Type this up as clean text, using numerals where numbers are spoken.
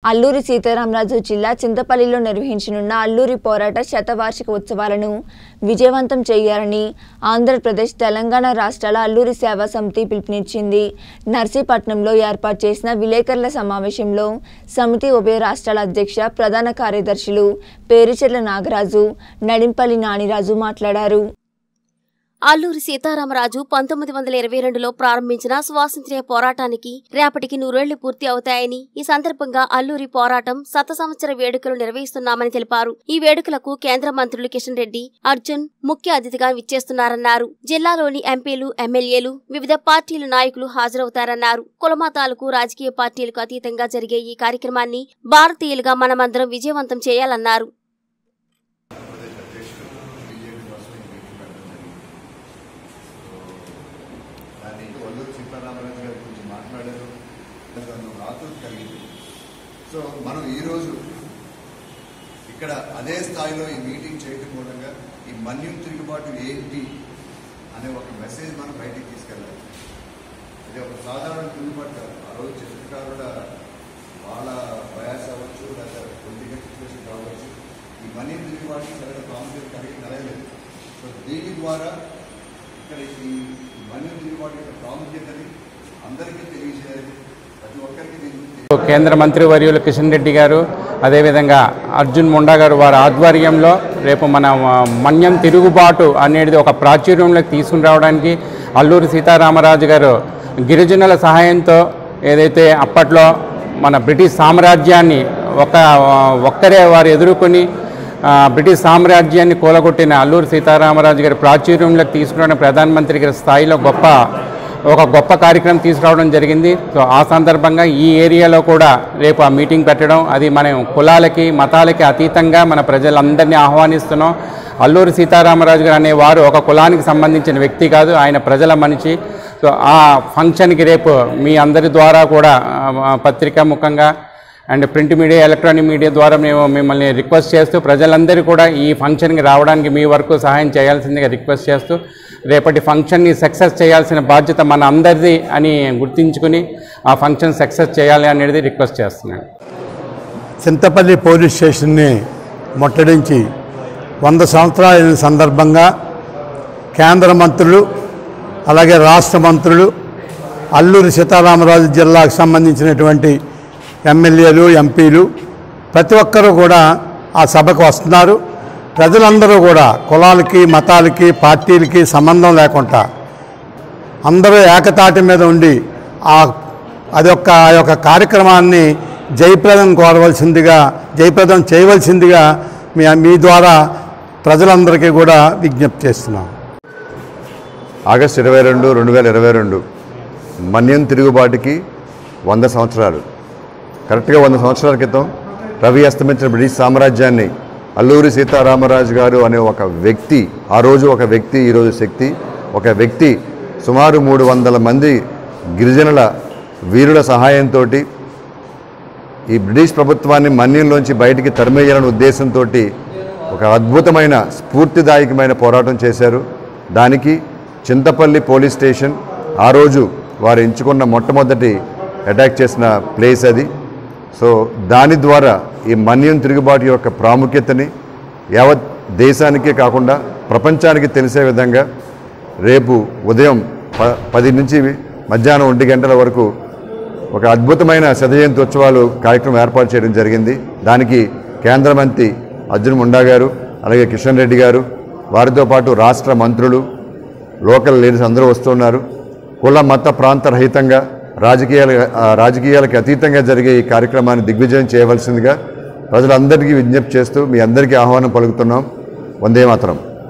అల్లూరి సీతారామరాజు జిల్లా చింతపల్లిలో నిర్వహించనున్న అల్లూరి పోరాట శతవార్షిక ఉత్సవాలను విజయవంతం చేయాలని ఆంధ్రప్రదేశ్ తెలంగాణ రాష్ట్రాల అల్లూరి సేవా సమితి పిలుపునిచ్చింది. నర్సీపట్నంలో ఏర్పాటు చేసిన విలేకరుల సమావేశంలో సమితి ఉభయ రాష్ట్రాల అధ్యక్ష ప్రధాన కార్యదర్శులు పేరుచెర్ల నాగరాజు, నడింపల్లి నానిరాజు మాట్లాడారు. అల్లూరి సీతారామరాజు 1922లో ప్రారంభించిన స్వాతంత్ర్య పోరాటానికి రేపటికి 100 ఏళ్లు పూర్తి అవుతాయని, ఈ సందర్భంగా అల్లూరి పోరాటం 100 సంవత్సర వేడుకలు నిర్వహిస్తున్నామని తెలిపారు. ఈ వేడుకలకు కేంద్ర మంత్రులు కిషన్ రెడ్డి, అర్జున్ ముఖ్య అతిథిగా విచ్చేస్తున్నారన్నారు. జిల్లాలోని ఎంపీలు, ఎమ్మెల్యేలు, వివిధ పార్టీల నాయకులు హాజరవుతారన్నారు. కులమతాలకు, రాజకీయ పార్టీలకు అతీతంగా జరిగే ఈ కార్యక్రమాన్ని భారతీయులుగా మనమందరం విజయవంతం చేయాలన్నారు. సీతారామరాజు గారి గురించి మాట్లాడారు. ఆతృత కలిగింది. సో మనం ఈరోజు ఇక్కడ అదే స్థాయిలో ఈ మీటింగ్ చేయడం మూలంగా ఈ మన్యం తిరుగుబాటు ఏంటి అనే ఒక మెసేజ్ మనం బయటికి తీసుకెళ్ళాలి. ఇది ఒక సాధారణ తిరుగుబాటు కాదు. ఆ రోజు చిత్రకారుల వాళ్ళ ప్రయాస అవ్వచ్చు, లేదా పొలిటికల్ సిచ్యువేషన్ కావచ్చు, ఈ మన్యం తిరుగుబాటు సరైన ప్రాముఖ్యత కలిగి నెరవేలేదు. సో దీని ద్వారా ఇక్కడ ఈ మన్యం తిరుగుబాటు యొక్క ప్రాముఖ్యతని అందరికీ తెలియజేయాలి. ప్రతి ఒక్కరికి కేంద్ర మంత్రి వర్యులు కిషన్ రెడ్డి గారు, అదేవిధంగా అర్జున్ ముండా గారు వారి ఆధ్వర్యంలో రేపు మన మన్యం తిరుగుబాటు అనేది ఒక ప్రాచుర్యంలోకి తీసుకుని రావడానికి అల్లూరి సీతారామరాజు గారు గిరిజనుల సహాయంతో ఏదైతే అప్పట్లో మన బ్రిటిష్ సామ్రాజ్యాన్ని ఒక్కరే వారు ఎదుర్కొని బ్రిటిష్ సామ్రాజ్యాన్ని కూలగొట్టిన అల్లూరి సీతారామరాజు గారి ప్రాచుర్యంలోకి తీసుకురావడం ప్రధానమంత్రి గారి స్థాయిలో ఒక గొప్ప కార్యక్రమం తీసుకురావడం జరిగింది. సో ఆ సందర్భంగా ఈ ఏరియాలో కూడా రేపు ఆ మీటింగ్ పెట్టడం, అది మనం కులాలకి మతాలకి అతీతంగా మన ప్రజలందరినీ ఆహ్వానిస్తున్నాం. అల్లూరి సీతారామరాజు గారు అనేవారు ఒక కులానికి సంబంధించిన వ్యక్తి కాదు, ఆయన ప్రజల మనిషి. సో ఆ ఫంక్షన్కి రేపు మీ అందరి ద్వారా కూడా పత్రికా ముఖంగా and print media, electronic media ద్వారా మేము మిమ్మల్ని రిక్వెస్ట్ చేస్తూ ప్రజలందరూ కూడా ఈ ఫంక్షన్కి రావడానికి మీ వరకు సహాయం చేయాల్సిందిగా రిక్వెస్ట్ చేస్తూ రేపటి ఫంక్షన్ని సక్సెస్ చేయాల్సిన బాధ్యత మన అందరిది అని గుర్తించుకుని ఆ ఫంక్షన్ సక్సెస్ చేయాలి అనేది రిక్వెస్ట్ చేస్తున్నాను. చింతపల్లి పోలీస్ స్టేషన్ని ముట్టడించి 100 సంవత్సరాల సందర్భంగా కేంద్ర మంత్రులు, అలాగే రాష్ట్ర మంత్రులు, అల్లూరి సీతారామరాజు జిల్లాకు సంబంధించినటువంటి ఎమ్మెల్యేలు, ఎంపీలు ప్రతి ఒక్కరూ కూడా ఆ సభకు వస్తున్నారు. ప్రజలందరూ కూడా కులాలకి మతాలకి పార్టీలకి సంబంధం లేకుండా అందరూ ఏకతాటి మీద ఉండి ఆ యొక్క కార్యక్రమాన్ని జయప్రదం చేయవలసిందిగా మీ ద్వారా ప్రజలందరికీ కూడా విజ్ఞప్తి చేస్తున్నాం. ఆగస్టు 22, 2022 మన్యం తిరుగుబాటుకి 100 సంవత్సరాలు. కరెక్ట్గా 100 సంవత్సరాల క్రితం రవి అస్తమించిన బ్రిటిష్ సామ్రాజ్యాన్ని అల్లూరి సీతారామరాజు గారు అనే ఒక వ్యక్తి, ఆ రోజు ఒక వ్యక్తి, ఈరోజు శక్తి, ఒక వ్యక్తి సుమారు 300 మంది గిరిజనుల వీరుల సహాయంతో ఈ బ్రిటిష్ ప్రభుత్వాన్ని మన్యంలోంచి బయటికి తరిమేయాలనే ఉద్దేశంతో ఒక అద్భుతమైన స్ఫూర్తిదాయకమైన పోరాటం చేశారు. దానికి చింతపల్లి పోలీస్ స్టేషన్ ఆ రోజు వారు ఎంచుకున్న మొట్టమొదటి అటాక్ చేసిన ప్లేస్ అది. సో దాని ద్వారా ఈ మన్యం తిరుగుబాటు యొక్క ప్రాముఖ్యతని యావత్ దేశానికే కాకుండా ప్రపంచానికి తెలిసే విధంగా రేపు ఉదయం 10 నుంచి మధ్యాహ్నం 1 గంటల వరకు ఒక అద్భుతమైన శతజయంతి ఉత్సవాలు కార్యక్రమం ఏర్పాటు చేయడం జరిగింది. దానికి కేంద్ర మంత్రి అర్జున్ ముండా గారు, అలాగే కిషన్ రెడ్డి గారు, వారితో పాటు రాష్ట్ర మంత్రులు, లోకల్ లీడర్స్ అందరూ వస్తున్నారు. కుల మత ప్రాంత రహితంగా రాజకీయాలకు అతీతంగా జరిగే ఈ కార్యక్రమాన్ని దిగ్విజయం చేయవలసిందిగా ప్రజలందరికీ విజ్ఞప్తి చేస్తూ మీ అందరికీ ఆహ్వానం పలుకుతున్నాం. వందే మాతరం.